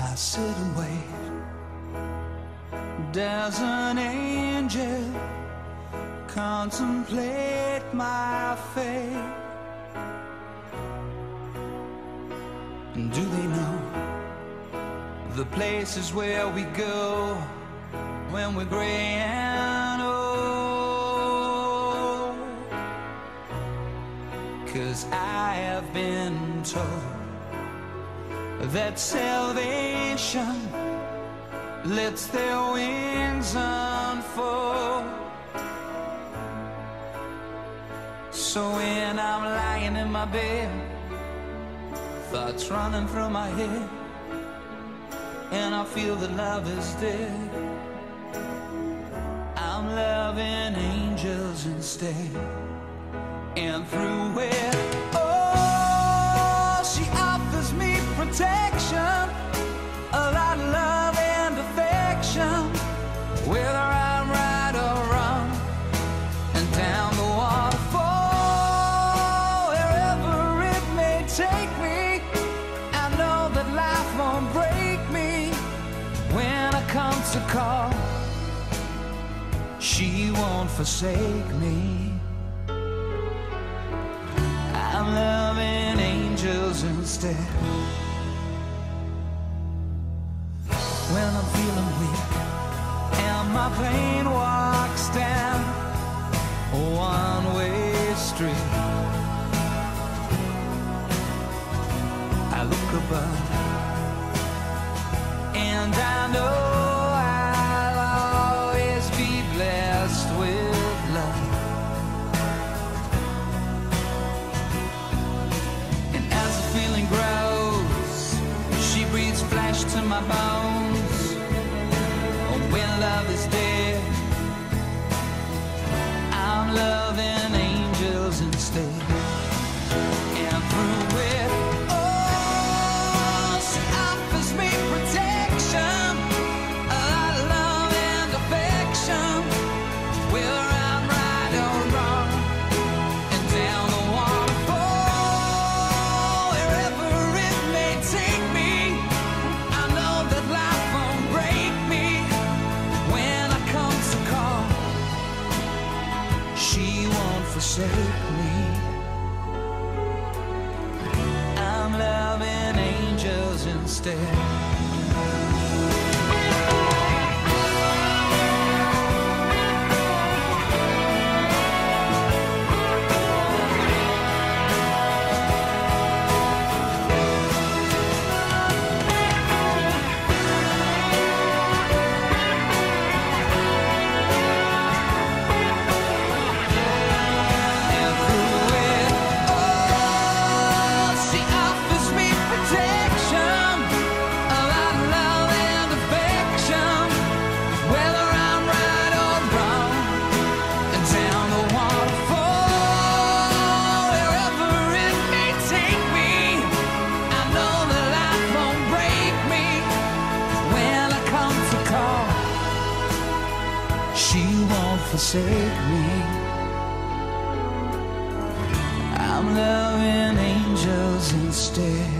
I sit and wait. Does an angel contemplate my fate? And do they know the places where we go when we're gray and old? 'Cause I have been told that salvation lets their wings unfold. So when I'm lying in my bed, thoughts running through my head, and I feel that love is dead, I'm loving angels instead. And through it, oh, she offers me protection, a lot of love and affection, whether I'm right or wrong, and down the waterfall, wherever it may take me, I know that life won't break me when I come to call. She won't forsake me. I'm loving angels instead. When I'm feeling weak and my pain walks down a one-way street, I look above and I know I'll always be blessed with love. And as the feeling grows, she breathes flesh to my bones. When love is dead, I'm loving angels instead. And through it, oh, she offers me protection, a lot of love and affection, whether I'm right or wrong, and down the waterfall, wherever it may take me, I know that life won't break me when I come to call. She won't forsake me. I'm loving angels instead. She won't forsake me. I'm loving angels instead.